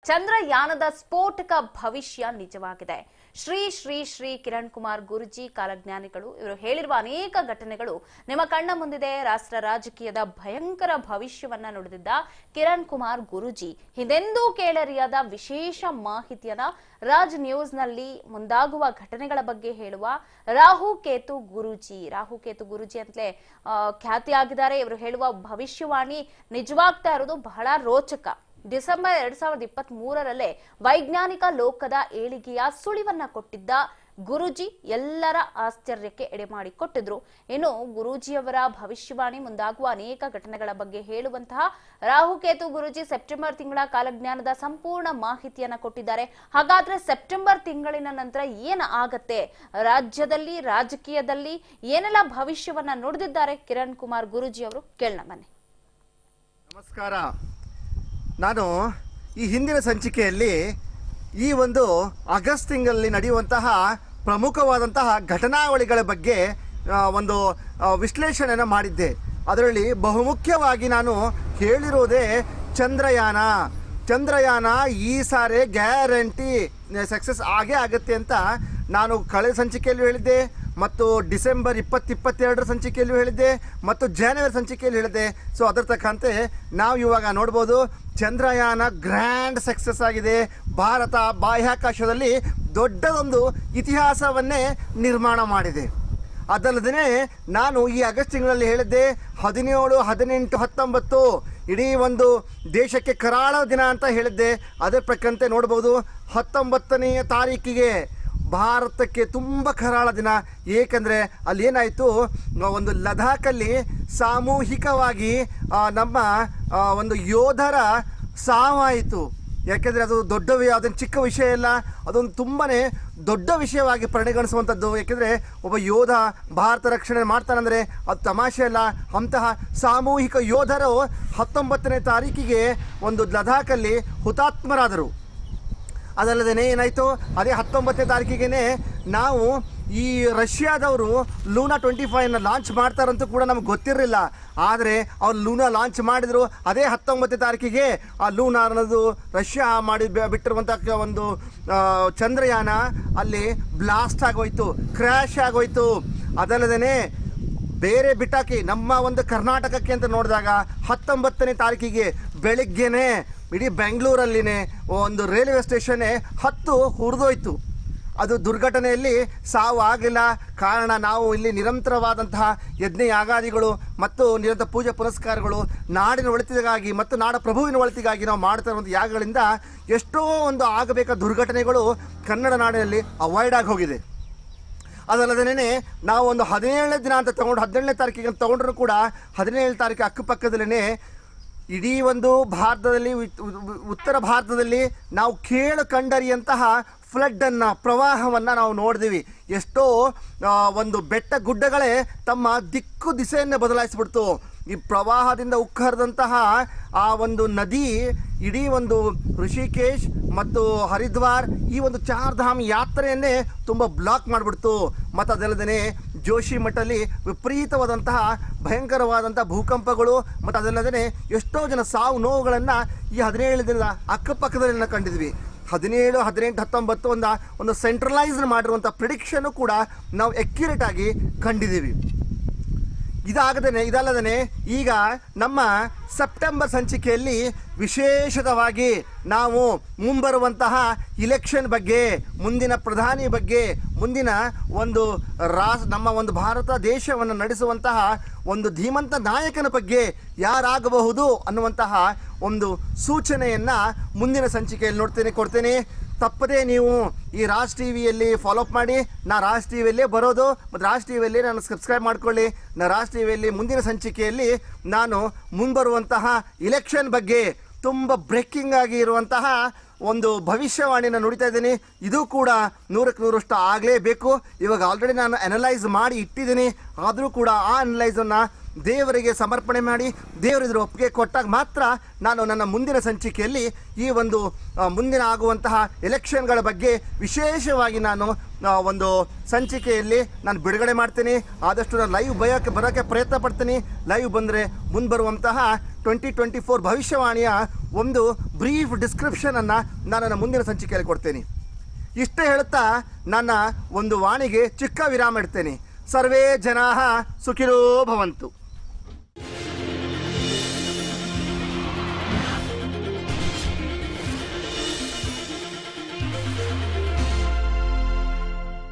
ಚಂದ್ರಯಾನದ ಸ್ಫೋಟಕ ಭವಿಷ್ಯ ನಿಜವಾಗಿದೆ. ಶ್ರೀ ಶ್ರೀ ಶ್ರೀ ಕಿರಣ್ ಕುಮಾರ್ ಗುರೂಜಿ ಕಾಲಜ್ಞಾನಿಗಳು ಇವರು ಹೇಳಿರುವ ಅನೇಕ ಘಟನೆಗಳು ನಿಮ್ಮ ಕಣ್ಣ ಮುಂದಿದೆ. ರಾಷ್ಟ್ರ ರಾಜಕೀಯದ ಭಯಂಕರ ಭವಿಷ್ಯವನ್ನ ನುಡಿದಿದ್ದ ಕಿರಣ್ ಕುಮಾರ್ ಗುರೂಜಿ ಹಿಂದೆಂದೂ ಕೇಳರಿಯಾದ ವಿಶೇಷ ಮಾಹಿತಿಯನ್ನ ರಾಜ್ ನ್ಯೂಸ್ ನಲ್ಲಿ ಮುಂದಾಗುವ ಘಟನೆಗಳ ಬಗ್ಗೆ ಹೇಳುವ ರಾಹುಕೇತು ಗುರೂಜಿ ಅಂತಲೇ ಖ್ಯಾತಿಯಾಗಿದ್ದಾರೆ. ಇವರು ಹೇಳುವ ಭವಿಷ್ಯವಾಣಿ ನಿಜವಾಗ್ತಾ ಇರೋದು ಬಹಳ ರೋಚಕ. ಡಿಸೆಂಬರ್ 2023 ವೈಜ್ಞಾನಿಕ ಲೋಕದ ಏಳಿಗೆಯ ಸುಳಿವನ್ನ ಕೊಟ್ಟಿದ್ದ ಗುರೂಜಿ ಎಲ್ಲರ ಆಶ್ಚರ್ಯಕ್ಕೆ ಎಡೆಮಾಡಿಕೊಟ್ಟಿದ್ರು. ಇನ್ನು ಗುರೂಜಿಯವರ ಭವಿಷ್ಯವಾಣಿ ಮುಂದಾಗುವ ಅನೇಕ ಘಟನೆಗಳ ಬಗ್ಗೆ ಹೇಳುವಂತಹ ರಾಹುಕೇತು ಗುರೂಜಿ ಸೆಪ್ಟೆಂಬರ್ ತಿಂಗಳ ಕಾಲಜ್ಞಾನದ ಸಂಪೂರ್ಣ ಮಾಹಿತಿಯನ್ನ ಕೊಟ್ಟಿದ್ದಾರೆ. ಹಾಗಾದ್ರೆ ಸೆಪ್ಟೆಂಬರ್ ತಿಂಗಳಿನ ನಂತರ ಏನ ಆಗತ್ತೆ, ರಾಜ್ಯದಲ್ಲಿ ರಾಜಕೀಯದಲ್ಲಿ ಏನೆಲ್ಲ ಭವಿಷ್ಯವನ್ನ ನುಡಿದಿದ್ದಾರೆ ಕಿರಣ್ ಕುಮಾರ್ ಗುರೂಜಿ ಅವರು, ಕೇಳೋಣ ಬನ್ನಿ. ನಮಸ್ಕಾರ. ನಾನು ಈ ಹಿಂದಿನ ಸಂಚಿಕೆಯಲ್ಲಿ ಈ ಒಂದು ಆಗಸ್ಟ್ ತಿಂಗಳಲ್ಲಿ ನಡೆಯುವಂತಹ ಪ್ರಮುಖವಾದಂತಹ ಘಟನಾವಳಿಗಳ ಬಗ್ಗೆ ಒಂದು ವಿಶ್ಲೇಷಣೆಯನ್ನು ಮಾಡಿದ್ದೆ. ಅದರಲ್ಲಿ ಬಹುಮುಖ್ಯವಾಗಿ ನಾನು ಹೇಳಿರೋದೇ ಚಂದ್ರಯಾನ ಈ ಸಾರಿ ಗ್ಯಾರಂಟಿ ಸಕ್ಸಸ್ ಆಗೇ ಆಗುತ್ತೆ ಅಂತ ನಾನು ಕಳೆದ ಸಂಚಿಕೆಯಲ್ಲೂ ಹೇಳಿದ್ದೆ, ಮತ್ತು ಡಿಸೆಂಬರ್ 2022 ಸಂಚಿಕೆಯಲ್ಲೂ ಹೇಳಿದ್ದೆ, ಮತ್ತು ಜನವರಿ ಸಂಚಿಕೆಯಲ್ಲಿ ಹೇಳಿದ್ದೆ. ಸೊ ಅದರ ತಕ್ಕಂತೆ ನಾವು ಇವಾಗ ನೋಡ್ಬೋದು, ಚಂದ್ರಯಾನ ಗ್ರ್ಯಾಂಡ್ ಸಕ್ಸಸ್ ಆಗಿದೆ. ಭಾರತ ಬಾಹ್ಯಾಕಾಶದಲ್ಲಿ ದೊಡ್ಡದೊಂದು ಇತಿಹಾಸವನ್ನೇ ನಿರ್ಮಾಣ ಮಾಡಿದೆ. ಅದಲ್ಲದೆ ನಾನು ಈ ಆಗಸ್ಟ್ ತಿಂಗಳಲ್ಲಿ ಹೇಳಿದ್ದೆ 17, 18, 19 ಇಡೀ ಒಂದು ದೇಶಕ್ಕೆ ಕರಾಳ ದಿನ ಅಂತ ಹೇಳಿದ್ದೆ. ಅದರ ಪ್ರಕ್ಕಂತೆ ನೋಡ್ಬೋದು 19ನೇ ತಾರೀಕಿಗೆ ಭಾರತಕ್ಕೆ ತುಂಬ ಕರಾಳ ದಿನ. ಏಕೆಂದರೆ ಅಲ್ಲಿ ಏನಾಯಿತು, ಒಂದು ಲದಾಖಲ್ಲಿ ಸಾಮೂಹಿಕವಾಗಿ ನಮ್ಮ ಒಂದು ಯೋಧರ ಸಾವಾಯಿತು. ಯಾಕೆಂದರೆ ಅದು ಅದೊಂದು ಚಿಕ್ಕ ವಿಷಯ ಇಲ್ಲ, ಅದೊಂದು ತುಂಬಾ ದೊಡ್ಡ ವಿಷಯವಾಗಿ ಪರಿಗಣಿಸುವಂಥದ್ದು. ಯಾಕೆಂದರೆ ಒಬ್ಬ ಯೋಧ ಭಾರತ ರಕ್ಷಣೆ ಮಾಡ್ತಾನಂದರೆ ಅದು ತಮಾಷೆ ಅಲ್ಲ. ಅಂತಹ ಸಾಮೂಹಿಕ ಯೋಧರು 19ನೇ ತಾರೀಕಿಗೆ ಒಂದು ಲದಾಖಲ್ಲಿ ಹುತಾತ್ಮರಾದರು. ಅದಲ್ಲದೆ ಏನಾಯಿತು, ಅದೇ 19ನೇ ತಾರೀಕಿಗೆ ನಾವು ಈ ರಷ್ಯಾದವರು ಲೂನಾ 25 ಲಾಂಚ್ ಮಾಡ್ತಾರಂತೂ ಕೂಡ ನಮ್ಗೆ ಗೊತ್ತಿರಲಿಲ್ಲ. ಆದರೆ ಅವ್ರು ಲೂನಾ ಲಾಂಚ್ ಮಾಡಿದರು. ಅದೇ 19ನೇ ತಾರೀಕಿಗೆ ಆ ಲೂನಾ ಅನ್ನೋದು ರಷ್ಯಾ ಬಿಟ್ಟಿರುವಂಥ ಒಂದು ಚಂದ್ರಯಾನ ಅಲ್ಲಿ ಬ್ಲಾಸ್ಟ್ ಆಗೋಯ್ತು, ಕ್ರ್ಯಾಶ್ ಆಗೋಯ್ತು. ಅದಲ್ಲದೆ ಬೇರೆ ಬಿಟ್ಟಾಕಿ ನಮ್ಮ ಒಂದು ಕರ್ನಾಟಕಕ್ಕೆ ಅಂತ ನೋಡಿದಾಗ 19ನೇ ತಾರೀಕಿಗೆ ಬೆಳಿಗ್ಗೆನೇ ಇಡೀ ಬೆಂಗಳೂರಲ್ಲಿನೇ ಒಂದು ರೈಲ್ವೆ ಸ್ಟೇಷನ್ನೇ ಹುರಿದೋಯ್ತು. ಅದು ದುರ್ಘಟನೆಯಲ್ಲಿ ಸಾವು ಆಗಲಿಲ್ಲ. ಕಾರಣ ನಾವು ಇಲ್ಲಿ ನಿರಂತರವಾದಂತಹ ಯಜ್ಞ ಯಾಗಾದಿಗಳು ಮತ್ತು ನಿರಂತರ ಪೂಜೆ ಪುನಸ್ಕಾರಗಳು ನಾಡಿನ ಒಳಿತಿಗಾಗಿ ಮತ್ತು ನಾಡ ಪ್ರಭುವಿನ ಒಳಿತಿಗಾಗಿ ನಾವು ಮಾಡ್ತಾ ಇರುವಂಥ ಯಾಗಗಳಿಂದ ಎಷ್ಟೋ ಒಂದು ಆಗಬೇಕಾದ ದುರ್ಘಟನೆಗಳು ಕನ್ನಡ ನಾಡಿನಲ್ಲಿ ಅವಾಯ್ಡ್ ಆಗಿ ಹೋಗಿದೆ. ಅದಲ್ಲದೇ ನಾವು ಒಂದು 17ನೇ ದಿನ ಅಂತ ತಗೊಂಡು 17ನೇ ತಾರೀಕಿಗೆ ಅಂತ ತೊಗೊಂಡ್ರೂ ಕೂಡ 17ನೇ ತಾರೀಕು ಅಕ್ಕಪಕ್ಕದಲ್ಲೇ ಇಡೀ ಒಂದು ಭಾರತದಲ್ಲಿ ಉತ್ತರ ಭಾರತದಲ್ಲಿ ನಾವು ಕಂಡರಿಯಂತಹ ಫ್ಲಡ್ಡನ್ನು ಪ್ರವಾಹವನ್ನು ನಾವು ನೋಡಿದ್ವಿ. ಎಷ್ಟೋ ಒಂದು ಬೆಟ್ಟ ಗುಡ್ಡಗಳೇ ತಮ್ಮ ದಿಸೆಯನ್ನೇ ಬದಲಾಯಿಸಿಬಿಡ್ತು. ಈ ಪ್ರವಾಹದಿಂದ ಉಕ್ಕರಿದಂತಹ ಆ ಒಂದು ನದಿ ಇಡೀ ಒಂದು ಋಷಿಕೇಶ್ ಮತ್ತು ಹರಿದ್ವಾರ್ ಈ ಒಂದು ಚಾರ್ಧಾಮ್ ಯಾತ್ರೆಯನ್ನೇ ತುಂಬ ಬ್ಲಾಕ್ ಮಾಡಿಬಿಡ್ತು. ಮತ್ತು ಅದಲ್ಲದೆ ಜೋಶಿ ಮಠಲ್ಲಿ ವಿಪರೀತವಾದಂತಹ ಭಯಂಕರವಾದಂಥ ಭೂಕಂಪಗಳು ಮತ್ತು ಅದಲ್ಲದೆ ಎಷ್ಟೋ ಜನ ಸಾವು ನೋವುಗಳನ್ನು ಈ 17 ದಿನದ ಅಕ್ಕಪಕ್ಕದಲ್ಲಿ ನಾವು ಕಂಡಿದ್ವಿ. 17, 18, 19 ಒಂದು ಸೆಂಟ್ರಲೈಸ್ಡ್ ಮಾಡಿರುವಂಥ ಪ್ರಿಡಿಕ್ಷನ್ನು ಕೂಡ ನಾವು ಆಗಿ ಕಂಡಿದ್ದೀವಿ. ಇದಲ್ಲದೇ ಈಗ ನಮ್ಮ ಸೆಪ್ಟೆಂಬರ್ ಸಂಚಿಕೆಯಲ್ಲಿ ವಿಶೇಷವಾಗಿ ನಾವು ಮುಂಬರುವಂತಹ ಇಲೆಕ್ಷನ್ ಬಗ್ಗೆ, ಮುಂದಿನ ಪ್ರಧಾನಿ ಬಗ್ಗೆ, ಮುಂದಿನ ಒಂದು ನಮ್ಮ ಒಂದು ಭಾರತ ದೇಶವನ್ನು ನಡೆಸುವಂತಹ ಒಂದು ಧೀಮಂತ ನಾಯಕನ ಬಗ್ಗೆ ಯಾರಾಗಬಹುದು ಅನ್ನುವಂತಹ ಒಂದು ಸೂಚನೆಯನ್ನು ಮುಂದಿನ ಸಂಚಿಕೆಯಲ್ಲಿ ಕೊಡ್ತೇನೆ. ತಪ್ಪದೇ ನೀವು ಈ ರಾಜ್ ಟಿವಿಯಲ್ಲಿ ಫಾಲೋಅಪ್ ಮಾಡಿ. ರಾಜ್ ಟಿವಿಯಲ್ಲೇ ಬರೋದು ಮತ್ತು ರಾಜ್ ಟಿವಿಯಲ್ಲಿ ನಾನು ಸಬ್ಸ್ಕ್ರೈಬ್ ಮಾಡ್ಕೊಳ್ಳಿ. ರಾಜ್ ಟಿವಿಯಲ್ಲಿ ಮುಂದಿನ ಸಂಚಿಕೆಯಲ್ಲಿ ನಾನು ಮುಂಬರುವಂತಹ ಇಲೆಕ್ಷನ್ ಬಗ್ಗೆ ತುಂಬ ಬ್ರೇಕಿಂಗ್ ಆಗಿ ಇರುವಂತಹ ಒಂದು ಭವಿಷ್ಯವಾಣಿನ ನುಡಿತಾ ಇದ್ದೀನಿ. ಇದು ಕೂಡ 100ಕ್ಕೆ 100ರಷ್ಟು ಆಗಲೇಬೇಕು. ಇವಾಗ ಆಲ್ರೆಡಿ ನಾನು ಅನಲೈಸ್ ಮಾಡಿ ಇಟ್ಟಿದ್ದೀನಿ. ಆದರೂ ಕೂಡ ಆ ಅನಲೈಸನ್ನು ದೇವರಿಗೆ ಸಮರ್ಪಣೆ ಮಾಡಿ ದೇವರಿದ್ರ ಒಪ್ಪಿಗೆ ಕೊಟ್ಟಾಗ ಮಾತ್ರ ನಾನು ನನ್ನ ಮುಂದಿನ ಸಂಚಿಕೆಯಲ್ಲಿ ಈ ಒಂದು ಮುಂದಿನ ಆಗುವಂತಹ ಎಲೆಕ್ಷನ್ಗಳ ಬಗ್ಗೆ ವಿಶೇಷವಾಗಿ ನಾನು ಒಂದು ಸಂಚಿಕೆಯಲ್ಲಿ ನಾನು ಬಿಡುಗಡೆ ಮಾಡ್ತೀನಿ. ಆದಷ್ಟು ನಾನು ಲೈವ್ ಬರೋಕ್ಕೆ ಪ್ರಯತ್ನ ಪಡ್ತೀನಿ. ಲೈವ್ ಬಂದರೆ ಮುಂದೆ ಬರುವಂತಹ 2024 ಭವಿಷ್ಯವಾಣಿಯ ಒಂದು ಬ್ರೀಫ್ ಡಿಸ್ಕ್ರಿಪ್ಷನನ್ನು ನಾನು ನನ್ನ ಮುಂದಿನ ಸಂಚಿಕೆಯಲ್ಲಿ ಕೊಡ್ತೇನೆ. ಇಷ್ಟೇ ಹೇಳುತ್ತಾ ನನ್ನ ಒಂದು ವಾಣಿಗೆ ಚಿಕ್ಕ ವಿರಾಮ ಇಡ್ತೇನೆ. ಸರ್ವೇ ಜನಾಃ ಸುಖಿನೋ ಭವಂತು.